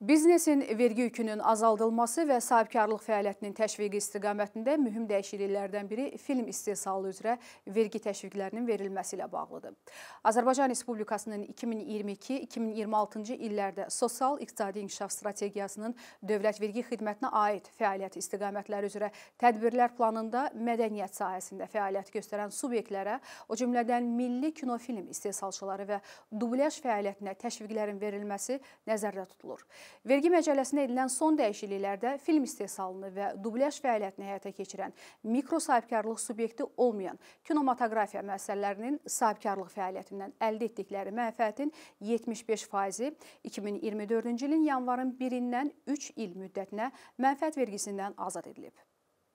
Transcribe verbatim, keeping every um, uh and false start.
Biznesin vergi yükünün azaldılması və sahibkarlıq fəaliyyətinin təşviqi istiqamətində mühüm dəyişikliklərdən biri film istehsalı üzrə vergi təşviqlərinin verilməsi ilə bağlıdır. Azərbaycan Respublikasının iki min iyirmi iki iki min iyirmi altıncı illərdə sosial-iqtisadi inkişaf strategiyasının dövlət vergi xidmətinə aid fəaliyyət istiqamətləri üzrə tədbirlər planında mədəniyyət sahəsində fəaliyyət göstərən subyektlərə, o cümlədən milli kinofilm istehsalçıları və dublyaj fəaliyyətinə təşviqlərin verilməsi nəzərdə tutulur. Vergi məcəlləsində edilən son dəyişikliklərdə film istehsalını və dublyaj fəaliyyətini həyata keçirən mikro sahibkarlıq subyekti olmayan kinematografiya müəssisələrinin sahibkarlıq fəaliyyətindən əldə etdikləri mənfəətin yetmiş beş faizi iki min iyirmi dördüncü ilin yanvarın birindən üç il müddətinə mənfəət vergisindən azad edilib.